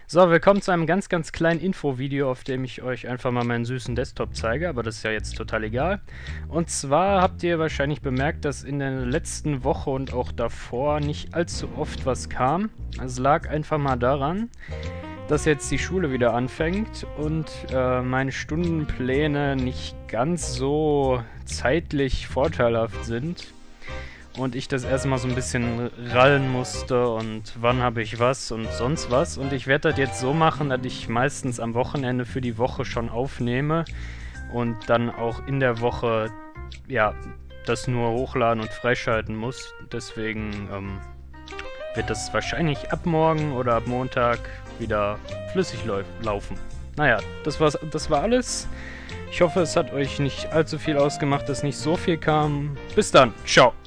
So, willkommen zu einem ganz, ganz kleinen Infovideo, auf dem ich euch einfach mal meinen süßen Desktop zeige, aber das ist ja jetzt total egal. Und zwar habt ihr wahrscheinlich bemerkt, dass in der letzten Woche und auch davor nicht allzu oft was kam. Es lag einfach mal daran, dass jetzt die Schule wieder anfängt und meine Stundenpläne nicht ganz so zeitlich vorteilhaft sind. Und ich das erstmal so ein bisschen rallen musste und wann habe ich was und sonst was. Und ich werde das jetzt so machen, dass ich meistens am Wochenende für die Woche schon aufnehme und dann auch in der Woche, ja, das nur hochladen und freischalten muss. Deswegen wird das wahrscheinlich ab morgen oder ab Montag wieder flüssig laufen. Naja, das war alles. Ich hoffe, es hat euch nicht allzu viel ausgemacht, dass nicht so viel kam. Bis dann, ciao!